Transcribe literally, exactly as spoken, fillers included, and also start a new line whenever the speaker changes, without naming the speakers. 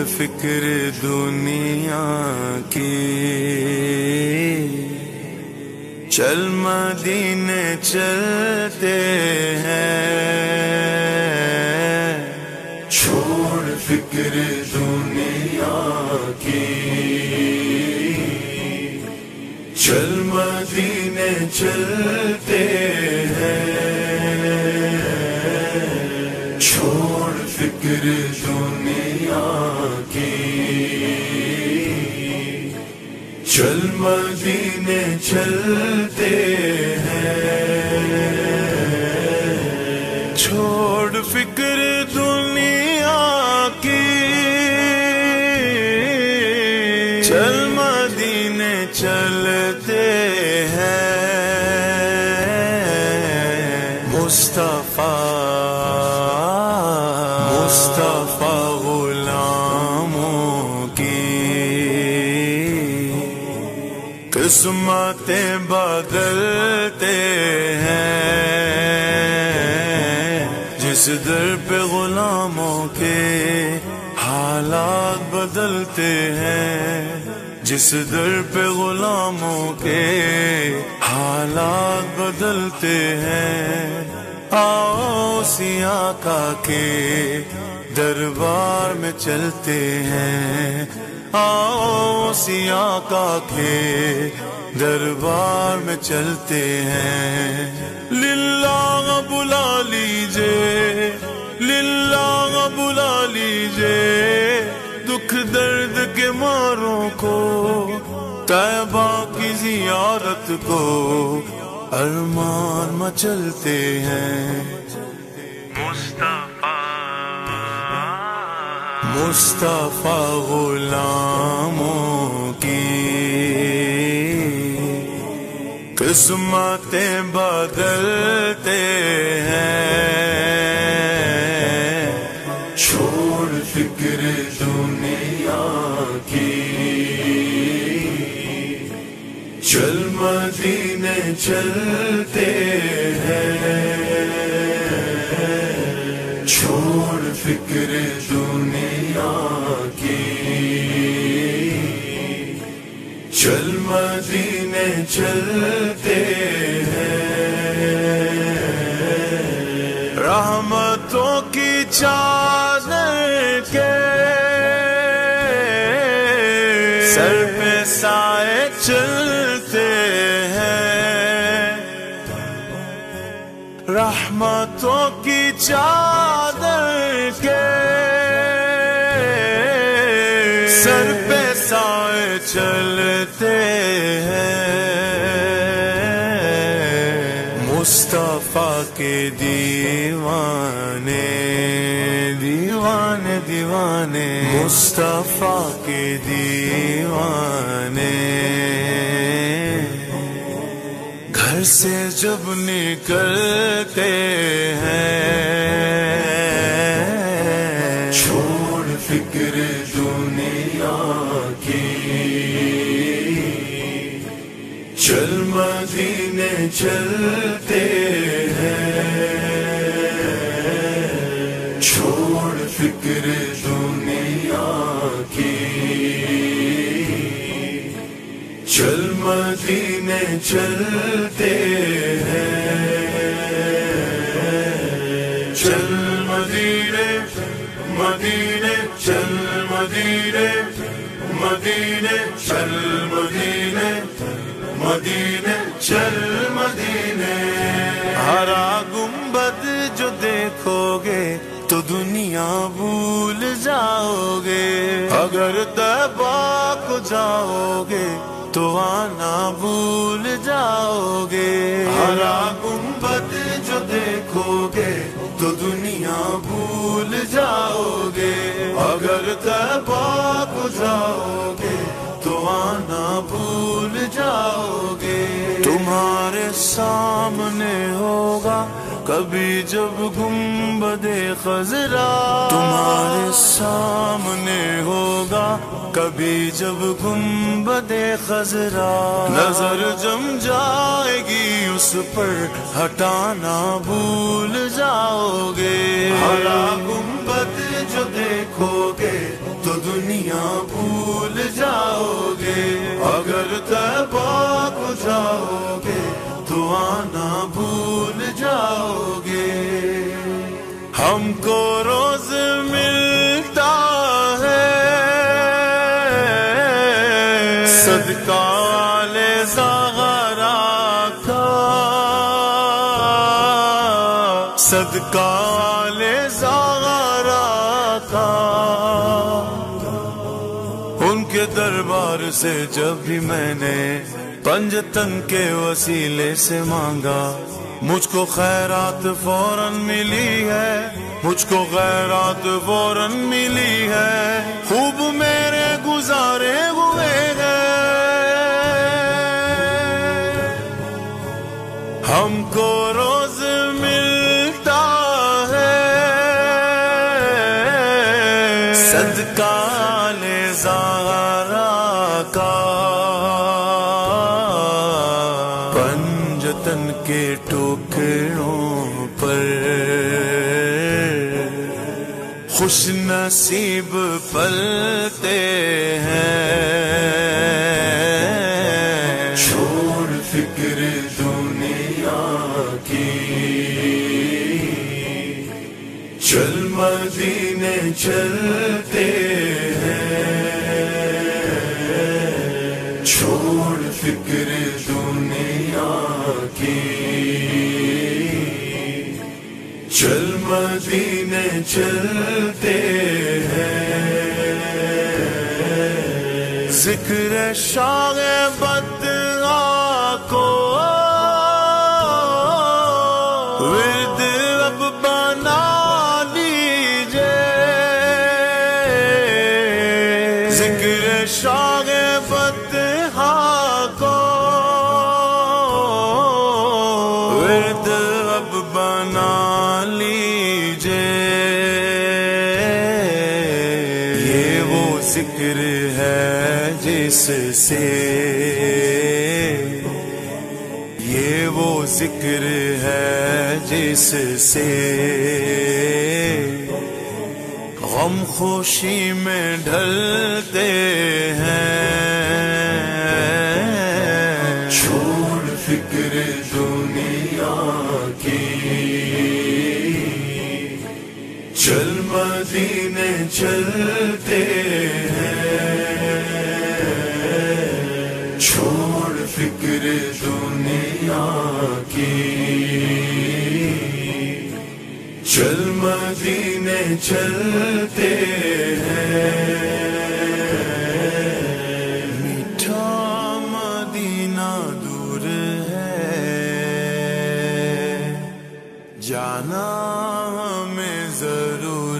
فکر دنیا کی، چل مدینے چلتے ہیں، چھوڑ فکر دنیا کی، چل مدینے چلتے ہیں، چھوڑ فکر دنیا کی، چل مدینے چلتے ہیں، چھوڑ فکر دنیا کی، چل مدینے چلتے ہیں، مصطفیٰ مصطفیٰ غلاموں کی قسمتیں بدلتے ہیں، جس در پہ غلاموں کے حالات بدلتے ہیں، جس در پہ غلاموں کے حالات بدلتے ہیں، آؤ سیاہ کا کے دربار میں چلتے ہیں، آؤ سیاہ کا کے دربار میں چلتے ہیں، للہ بلا لیجے، للہ بلا لیجے دکھ درد کے ماروں کو، طیبہ کی زیارت کو ارمان مچلتے ہیں، مصطفیٰ مصطفیٰ غلاموں کی قسمتیں بدلتے ہیں، چھوڑ فکر دنیا کی، چل مدینے چلتے ہیں، چھوڑ فکر دنیا کی، چل مدینے چلتے ہیں، رحمتوں کی چادر کے سر پہ سائے چلتے ہیں، رحمتوں کی چادر کے سر پہ سائے چلتے ہیں، مصطفیٰ کے دیوانے دیوانے دیوانے مصطفیٰ کے دیوانے گھر سے جب نکلتے ہیں، چھوڑ فکر دنیا کی، چل مدینے چلتے ہیں، چھوڑ فکر دنیا کی، چل مدینے چلتے ہیں، چل مدینے مدینے چل مدینے مدینے چل مدینے مدینے چل مدینے، ہرا گنبد جو دیکھو گے تو دنیا بھول جاؤ گے، اگر طیبہ کو جاؤ گے تو آنا بھول جاؤ گے، ہرا گنبد جو دیکھو گے تو دنیا بھول جاؤ گے، اگر طیبہ کو جاؤ گے تو آنا بھول جاؤ گے، تمہارے سامنے ہوگا کبھی جب گنبد خضرا، تمہارے سامنے ہوگا کبھی جب گنبد خضرا، نظر جم جائے گی اس پر ہٹانا بھول جاؤ گے، ہرا گنبد جو دیکھو گے تو تو دنیا بھول جاؤ گے، اگر طیبہ کو جاؤ گے تو آنا بھول جاؤ گے۔ ہم کو روز ملتا ہے صدقہ آل زہرا کا، صدقہ آل زہرا کا۔ ان کے دربار سے جب بھی میں نے پنجتن کے وسیلے سے مانگا، مجھ کو خیرات فوراً ملی ہے، مجھ کو خیرات فوراً ملی ہے، خوب میرے گزارے ہوئے ہیں۔ ہم کو روز ملتا ہے صدقہ آل زہرا کا، پنجتن کے ٹوکروں پر خوش نصیب پلتے ہیں۔ چھوڑ فکر دنیا کی، چل مدینے چلتے ہیں۔ چھوڑ فکر دنیا کی، چل مدینے چلتے ہیں۔ ذکر شاہ بدعا کو ورد اب بنا لیجئے، ذکر شاہ بدعا کو ورد اب بنا لیجئے۔ یہ وہ ذکر ہے جس سے، یہ وہ ذکر ہے جس سے غم خوشی میں ڈھلتے ہیں۔ چھوڑ فکر دنیا کی، چل مدینے چلتے ہیں۔ چھوڑ فکر دنیا کی، چل مدینے چلتے ہیں۔ میٹھا مدینہ دور ہے، جانا ہمیں ضرور